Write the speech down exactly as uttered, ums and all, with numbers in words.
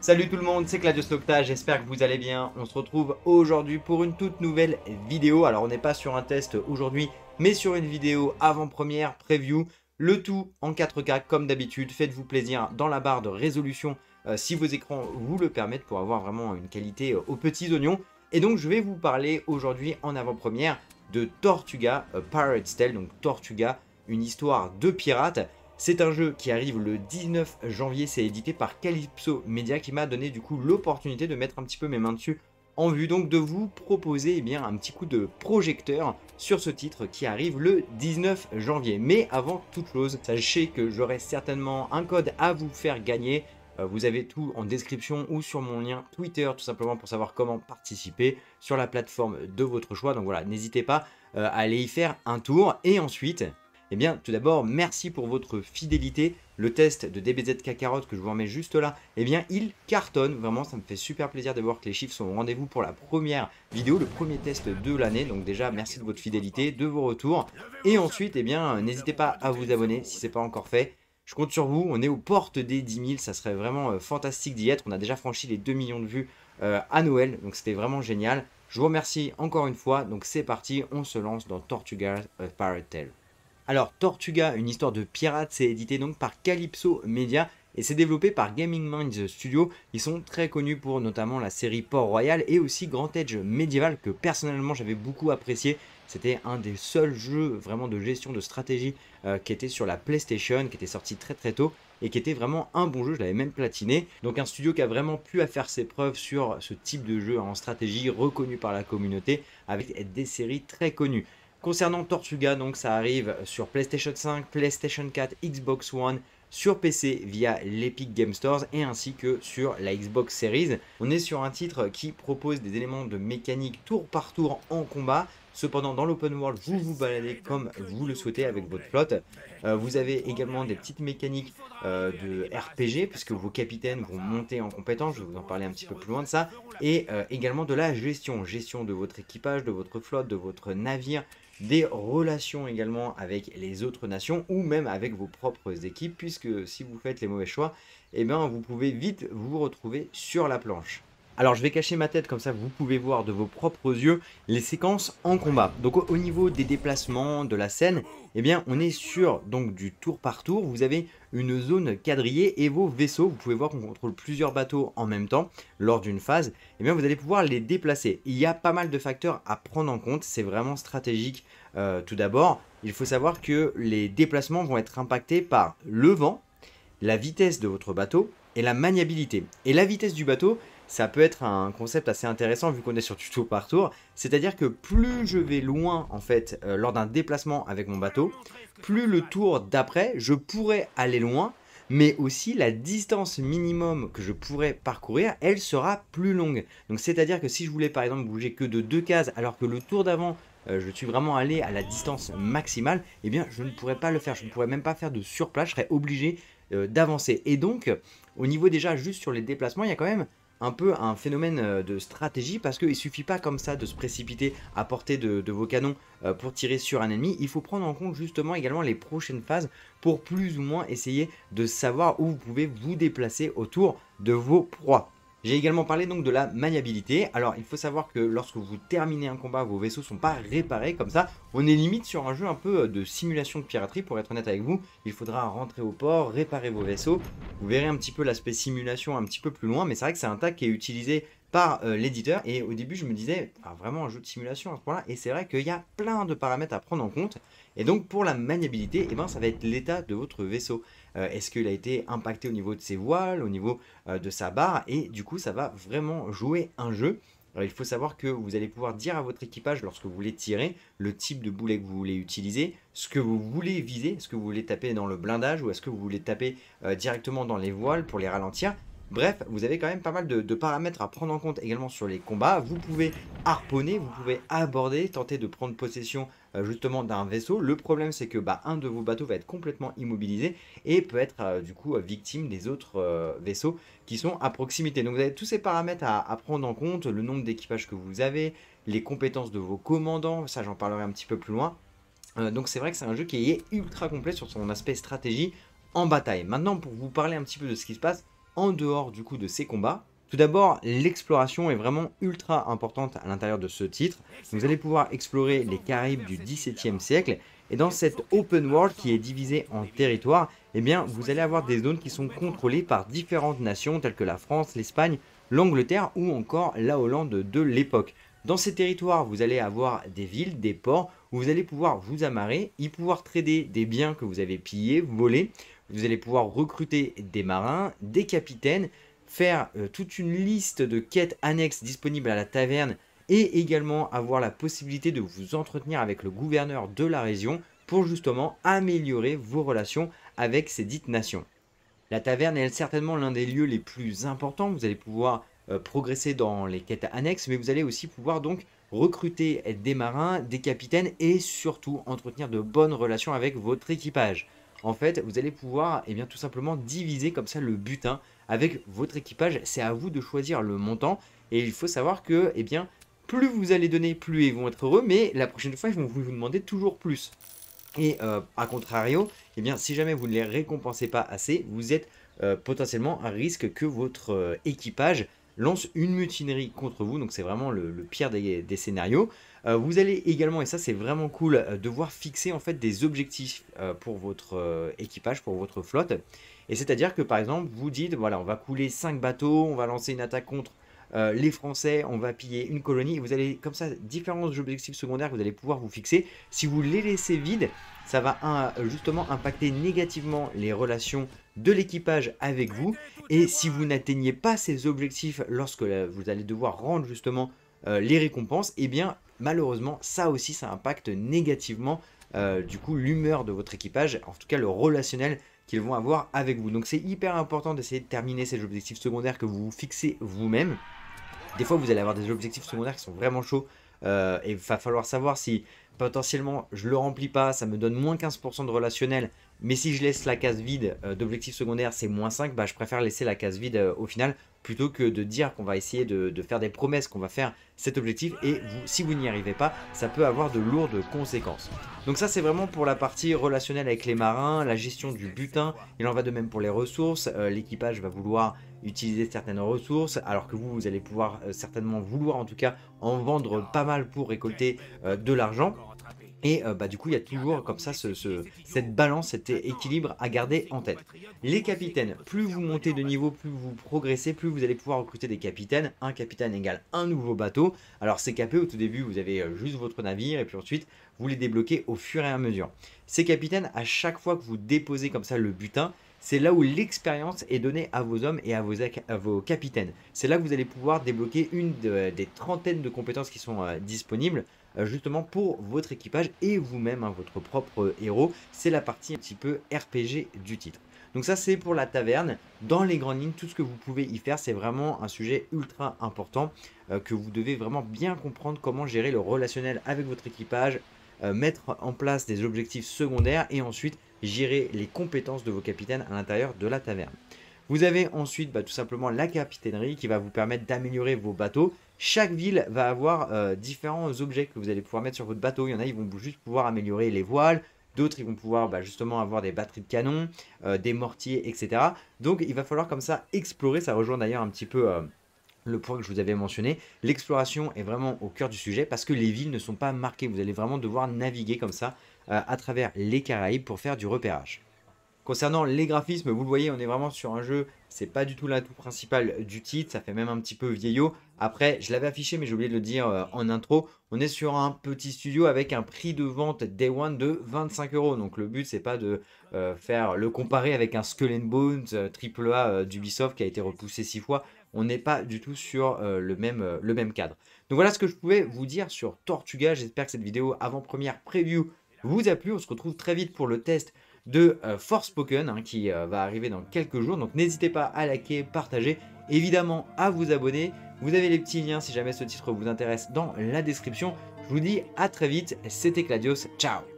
Salut tout le monde, c'est Claudius Nocta, j'espère que vous allez bien. On se retrouve aujourd'hui pour une toute nouvelle vidéo. Alors on n'est pas sur un test aujourd'hui, mais sur une vidéo avant-première, preview. Le tout en quatre K comme d'habitude. Faites-vous plaisir dans la barre de résolution euh, si vos écrans vous le permettent pour avoir vraiment une qualité euh, aux petits oignons. Et donc je vais vous parler aujourd'hui en avant-première de Tortuga euh, Pirate's Tale, donc Tortuga, une histoire de pirate. C'est un jeu qui arrive le dix-neuf janvier, c'est édité par Calypso Media qui m'a donné du coup l'opportunité de mettre un petit peu mes mains dessus en vue donc de vous proposer eh bien, un petit coup de projecteur sur ce titre qui arrive le dix-neuf janvier. Mais avant toute chose, sachez que j'aurai certainement un code à vous faire gagner. Euh, vous avez tout en description ou sur mon lien Twitter tout simplement pour savoir comment participer sur la plateforme de votre choix. Donc voilà, n'hésitez pas euh, à aller y faire un tour. Et ensuite... Eh bien, tout d'abord, merci pour votre fidélité. Le test de D B Z Kakarot que je vous remets juste là, eh bien, il cartonne. Vraiment, ça me fait super plaisir de voir que les chiffres sont au rendez-vous pour la première vidéo, le premier test de l'année. Donc déjà, merci de votre fidélité, de vos retours. Et ensuite, eh bien, n'hésitez pas à vous abonner si ce n'est pas encore fait. Je compte sur vous. On est aux portes des dix mille. Ça serait vraiment euh, fantastique d'y être. On a déjà franchi les deux millions de vues euh, à Noël. Donc c'était vraiment génial. Je vous remercie encore une fois. Donc c'est parti. On se lance dans Tortuga euh, Pirate's Tale. Alors, Tortuga, une histoire de pirate, c'est édité donc par Calypso Media et c'est développé par Gaming Minds Studio. Ils sont très connus pour notamment la série Port-Royal et aussi Grand Age Medieval que personnellement j'avais beaucoup apprécié. C'était un des seuls jeux vraiment de gestion de stratégie euh, qui était sur la PlayStation, qui était sorti très très tôt et qui était vraiment un bon jeu, je l'avais même platiné. Donc un studio qui a vraiment pu à faire ses preuves sur ce type de jeu en stratégie reconnu par la communauté avec des séries très connues. Concernant Tortuga, donc ça arrive sur PlayStation cinq, PlayStation quatre, Xbox One, sur P C via l'Epic Game Stores et ainsi que sur la Xbox Series. On est sur un titre qui propose des éléments de mécanique tour par tour en combat. Cependant, dans l'open world, vous vous baladez comme vous le souhaitez avec votre flotte. Euh, vous avez également des petites mécaniques euh, de R P G, puisque vos capitaines vont monter en compétence. Je vais vous en parler un petit peu plus loin de ça. Et euh, également de la gestion. Gestion de votre équipage, de votre flotte, de votre navire. Des relations également avec les autres nations ou même avec vos propres équipes, puisque si vous faites les mauvais choix, eh bien, vous pouvez vite vous retrouver sur la planche. Alors je vais cacher ma tête comme ça vous pouvez voir de vos propres yeux les séquences en combat. Donc au niveau des déplacements de la scène, eh bien on est sur donc du tour par tour. Vous avez une zone quadrillée et vos vaisseaux, vous pouvez voir qu'on contrôle plusieurs bateaux en même temps lors d'une phase. Eh bien vous allez pouvoir les déplacer. Il y a pas mal de facteurs à prendre en compte, c'est vraiment stratégique. Euh, tout d'abord, il faut savoir que les déplacements vont être impactés par le vent, la vitesse de votre bateau et la maniabilité. Et la vitesse du bateau, ça peut être un concept assez intéressant vu qu'on est sur du tour par tour. C'est-à-dire que plus je vais loin en fait euh, lors d'un déplacement avec mon bateau, plus le tour d'après, je pourrais aller loin, mais aussi la distance minimum que je pourrais parcourir, elle sera plus longue. Donc c'est-à-dire que si je voulais par exemple bouger que de deux cases alors que le tour d'avant, euh, je suis vraiment allé à la distance maximale, eh bien je ne pourrais pas le faire, je ne pourrais même pas faire de surplace, je serais obligé euh, d'avancer. Et donc, au niveau déjà juste sur les déplacements, il y a quand même un peu un phénomène de stratégie parce qu'il ne suffit pas comme ça de se précipiter à portée de, de vos canons pour tirer sur un ennemi. Il faut prendre en compte justement également les prochaines phases pour plus ou moins essayer de savoir où vous pouvez vous déplacer autour de vos proies. J'ai également parlé donc de la maniabilité. Alors il faut savoir que lorsque vous terminez un combat, vos vaisseaux ne sont pas réparés comme ça. On est limite sur un jeu un peu de simulation de piraterie pour être honnête avec vous. Il faudra rentrer au port, réparer vos vaisseaux. Vous verrez un petit peu l'aspect simulation un petit peu plus loin. Mais c'est vrai que c'est un tag qui est utilisé par euh, l'éditeur. Et au début je me disais, ah, vraiment un jeu de simulation à ce point-là. Et c'est vrai qu'il y a plein de paramètres à prendre en compte. Et donc pour la maniabilité, eh ben, ça va être l'état de votre vaisseau. Euh, Est-ce qu'il a été impacté au niveau de ses voiles, au niveau euh, de sa barre, et du coup ça va vraiment jouer un jeu. Alors, il faut savoir que vous allez pouvoir dire à votre équipage lorsque vous voulez tirer le type de boulet que vous voulez utiliser, ce que vous voulez viser, est-ce que vous voulez taper dans le blindage ou est-ce que vous voulez taper euh, directement dans les voiles pour les ralentir. Bref, vous avez quand même pas mal de, de paramètres à prendre en compte également sur les combats. Vous pouvez harponner, vous pouvez aborder, tenter de prendre possession euh, justement d'un vaisseau. Le problème c'est que bah, un de vos bateaux va être complètement immobilisé et peut être euh, du coup euh, victime des autres euh, vaisseaux qui sont à proximité. Donc vous avez tous ces paramètres à, à prendre en compte, le nombre d'équipages que vous avez, les compétences de vos commandants, ça j'en parlerai un petit peu plus loin. Euh, donc c'est vrai que c'est un jeu qui est ultra complet sur son aspect stratégie en bataille. Maintenant pour vous parler un petit peu de ce qui se passe en dehors du coup de ces combats. Tout d'abord, l'exploration est vraiment ultra importante à l'intérieur de ce titre. Vous allez pouvoir explorer les Caraïbes du dix-septième siècle et dans cette open world qui est divisée en territoires, eh bien, vous allez avoir des zones qui sont contrôlées par différentes nations telles que la France, l'Espagne, l'Angleterre ou encore la Hollande de l'époque. Dans ces territoires, vous allez avoir des villes, des ports où vous allez pouvoir vous amarrer, y pouvoir trader des biens que vous avez pillés, volés. Vous allez pouvoir recruter des marins, des capitaines, faire euh, toute une liste de quêtes annexes disponibles à la taverne et également avoir la possibilité de vous entretenir avec le gouverneur de la région pour justement améliorer vos relations avec ces dites nations. La taverne est certainement l'un des lieux les plus importants. Vous allez pouvoir euh, progresser dans les quêtes annexes, mais vous allez aussi pouvoir donc recruter des marins, des capitaines et surtout entretenir de bonnes relations avec votre équipage. En fait, vous allez pouvoir eh bien, tout simplement diviser comme ça le butin avec votre équipage. C'est à vous de choisir le montant et il faut savoir que eh bien, plus vous allez donner, plus ils vont être heureux, mais la prochaine fois, ils vont vous demander toujours plus. Et euh, à contrario, eh bien, si jamais vous ne les récompensez pas assez, vous êtes euh, potentiellement à risque que votre euh, équipage lance une mutinerie contre vous. Donc c'est vraiment le, le pire des, des scénarios. Euh, vous allez également, et ça c'est vraiment cool, euh, devoir fixer en fait des objectifs euh, pour votre euh, équipage, pour votre flotte. Et c'est-à-dire que par exemple, vous dites, voilà, on va couler cinq bateaux, on va lancer une attaque contre Euh, les Français, on va piller une colonie. Vous allez comme ça différents objectifs secondaires que vous allez pouvoir vous fixer. Si vous les laissez vides, ça va un, justement impacter négativement les relations de l'équipage avec vous. Et si vous n'atteignez pas ces objectifs lorsque euh, vous allez devoir rendre justement euh, les récompenses, et eh bien malheureusement ça aussi ça impacte négativement euh, du coup l'humeur de votre équipage, en tout cas le relationnel qu'ils vont avoir avec vous. Donc c'est hyper important d'essayer de terminer ces objectifs secondaires que vous vous fixez vous-même. Des fois, vous allez avoir des objectifs secondaires qui sont vraiment chauds euh, et il va falloir savoir si potentiellement je le remplis pas, ça me donne moins quinze pour cent de relationnel, mais si je laisse la case vide euh, d'objectifs secondaires, c'est moins cinq, bah, je préfère laisser la case vide euh, au final plutôt que de dire qu'on va essayer de, de faire des promesses, qu'on va faire cet objectif et vous, si vous n'y arrivez pas, ça peut avoir de lourdes conséquences. Donc ça, c'est vraiment pour la partie relationnelle avec les marins, la gestion du butin. Il en va de même pour les ressources. Euh, l'équipage va vouloir utiliser certaines ressources, alors que vous, vous allez pouvoir euh, certainement vouloir en tout cas en vendre pas mal pour récolter euh, de l'argent. Et euh, bah, du coup, il y a toujours comme ça ce, ce, cette balance, cet équilibre à garder en tête. Les capitaines, plus vous montez de niveau, plus vous progressez, plus vous allez pouvoir recruter des capitaines. Un capitaine égale un nouveau bateau. Alors ces capés, au tout début, vous avez euh, juste votre navire et puis ensuite, vous les débloquez au fur et à mesure. Ces capitaines, à chaque fois que vous déposez comme ça le butin, c'est là où l'expérience est donnée à vos hommes et à vos, à vos capitaines. C'est là que vous allez pouvoir débloquer une de, des trentaines de compétences qui sont euh, disponibles euh, justement pour votre équipage et vous-même, hein, votre propre héros. C'est la partie un petit peu R P G du titre. Donc ça, c'est pour la taverne. Dans les grandes lignes, tout ce que vous pouvez y faire, c'est vraiment un sujet ultra important euh, que vous devez vraiment bien comprendre comment gérer le relationnel avec votre équipage, euh, mettre en place des objectifs secondaires et ensuite gérer les compétences de vos capitaines à l'intérieur de la taverne. Vous avez ensuite bah, tout simplement la capitainerie qui va vous permettre d'améliorer vos bateaux. Chaque ville va avoir euh, différents objets que vous allez pouvoir mettre sur votre bateau. Il y en a, ils vont juste pouvoir améliorer les voiles. D'autres, ils vont pouvoir bah, justement avoir des batteries de canon, euh, des mortiers, et cetera. Donc, il va falloir comme ça explorer. Ça rejoint d'ailleurs un petit peu euh, le point que je vous avais mentionné. L'exploration est vraiment au cœur du sujet parce que les villes ne sont pas marquées. Vous allez vraiment devoir naviguer comme ça euh, à travers les Caraïbes pour faire du repérage. Concernant les graphismes, vous le voyez, on est vraiment sur un jeu, c'est pas du tout l'atout principal du titre, ça fait même un petit peu vieillot. Après, je l'avais affiché, mais j'ai oublié de le dire euh, en intro, on est sur un petit studio avec un prix de vente Day One de vingt-cinq euros. Donc le but, c'est pas de euh, faire le comparer avec un Skull and Bones euh, triple A euh, d'Ubisoft qui a été repoussé six fois. On n'est pas du tout sur euh, le, même, euh, le même cadre. Donc voilà ce que je pouvais vous dire sur Tortuga. J'espère que cette vidéo avant-première preview vous a plu. On se retrouve très vite pour le test de euh, Forspoken hein, qui euh, va arriver dans quelques jours. Donc n'hésitez pas à liker, partager, évidemment à vous abonner. Vous avez les petits liens si jamais ce titre vous intéresse dans la description. Je vous dis à très vite, c'était Cladios, ciao.